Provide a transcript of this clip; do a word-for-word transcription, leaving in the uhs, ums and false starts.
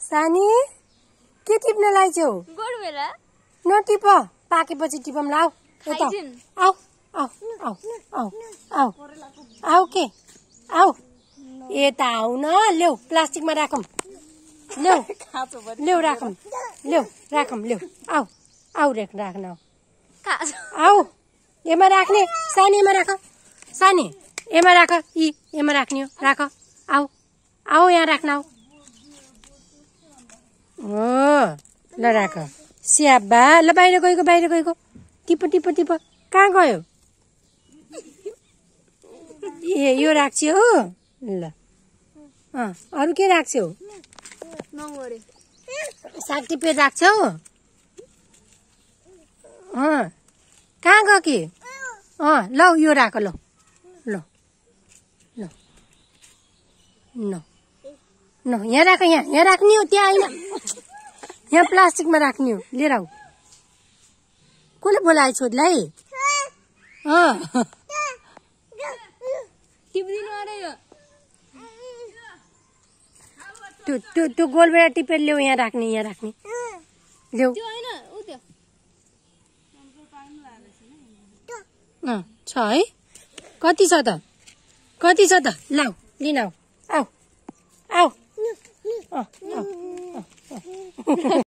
सानी के टिप्न लाग्छौ? गोडबेला नटिप, पाकेपछि टिपम लाऊ। यता आऊ आऊ आऊ आऊ आऊ आऊ के आऊ यता आऊ न। ल्याउ प्लास्टिकमा राखौँ। ल्याउ ल्याउ राखौँ। ल्याउ राखौँ। ल्याउ आऊ आऊ राख राख्न आऊ। एमा राख्ने सानी, एमा राख सानी, एमा राख। यी एमा राख्ने हो, राख। आऊ आऊ यहाँ राख्न आऊ। हो ल राख। स्याबा ल बाहिर गएको बाहिर गएको। Tip tip tip. कहाँ गयो? ए यो राख्छौ हो। ल अँ अरू के राख्छौ? साग टिपेर राख्छौ? अँ कहाँ गयो कि? अँ ल यो राख। ल ल ल न न यहाँ राख। यहाँ यहाँ राख्ने हो, त्यहाँ होइन। यहाँ प्लास्टिकमा राख्ने हो। लिएर आऊ। कसले बोलायो छोरीलाई? अँ त्यो त्यो त्यो गोलबाट टिपेर ल्याऊ। यहाँ राख्ने, यहाँ राख्ने ल्याऊ। अँ छ है। कति छ त? कति छ त? लाऊ लिन आऊ। आऊ आऊ।